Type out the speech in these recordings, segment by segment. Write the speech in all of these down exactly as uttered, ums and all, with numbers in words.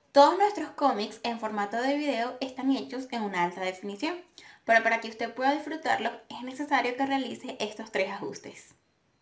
Todos nuestros cómics en formato de video están hechos en una alta definición, pero para que usted pueda disfrutarlos es necesario que realice estos tres ajustes.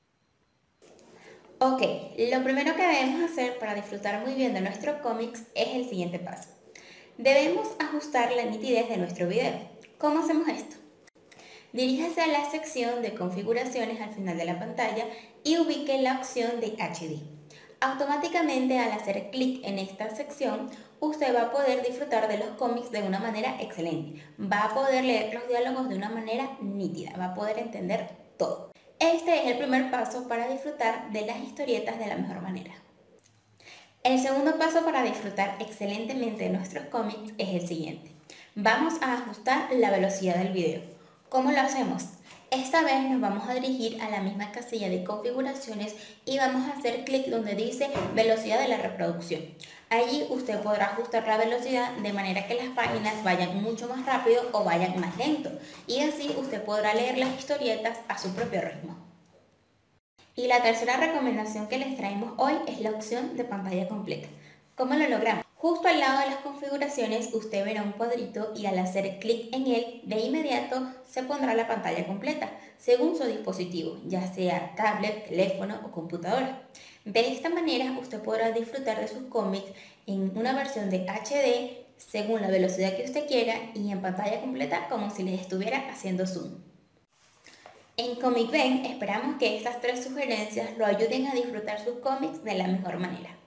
Ok, lo primero que debemos hacer para disfrutar muy bien de nuestros cómics es el siguiente paso. Debemos ajustar la nitidez de nuestro video. ¿Cómo hacemos esto? Diríjase a la sección de configuraciones al final de la pantalla y ubique la opción de H D. Automáticamente al hacer clic en esta sección, usted va a poder disfrutar de los cómics de una manera excelente. Va a poder leer los diálogos de una manera nítida, va a poder entender todo. Este es el primer paso para disfrutar de las historietas de la mejor manera. El segundo paso para disfrutar excelentemente de nuestros cómics es el siguiente. Vamos a ajustar la velocidad del video. ¿Cómo lo hacemos? Esta vez nos vamos a dirigir a la misma casilla de configuraciones y vamos a hacer clic donde dice velocidad de la reproducción. Allí usted podrá ajustar la velocidad de manera que las páginas vayan mucho más rápido o vayan más lento, y así usted podrá leer las historietas a su propio ritmo. Y la tercera recomendación que les traemos hoy es la opción de pantalla completa. ¿Cómo lo logramos? Justo al lado de las configuraciones usted verá un cuadrito y al hacer clic en él, de inmediato se pondrá la pantalla completa, según su dispositivo, ya sea tablet, teléfono o computadora. De esta manera usted podrá disfrutar de sus cómics en una versión de H D, según la velocidad que usted quiera, y en pantalla completa como si les estuviera haciendo zoom. En Comic Ben esperamos que estas tres sugerencias lo ayuden a disfrutar sus cómics de la mejor manera.